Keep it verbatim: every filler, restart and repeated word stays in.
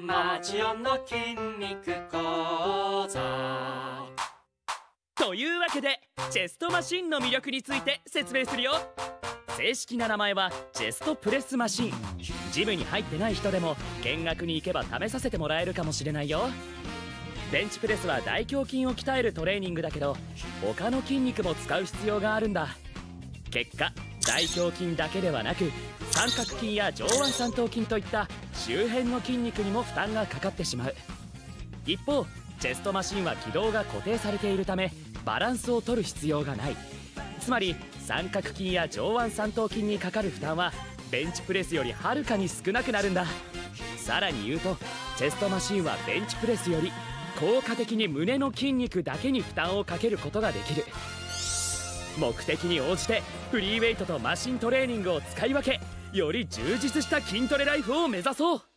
マジオンの筋肉講座。 というわけでチェストマシンの魅力について説明するよ。正式な名前はチェストプレスマシン。ジムに入ってない人でも見学に行けば試させてもらえるかもしれないよ。ベンチプレスは大胸筋を鍛えるトレーニングだけど、他の筋肉も使う必要があるんだ。結果大胸筋だけではなく、三角筋や上腕三頭筋といった周辺の筋肉にも負担がかかってしまう。一方チェストマシンは軌道が固定されているため、バランスを取る必要がない。つまり三角筋や上腕三頭筋にかかる負担はベンチプレスよりはるかに少なくなるんだ。さらに言うと、チェストマシンはベンチプレスより効果的に胸の筋肉だけに負担をかけることができる。目的に応じてフリーウェイトとマシントレーニングを使い分け、より充実した筋トレライフを目指そう。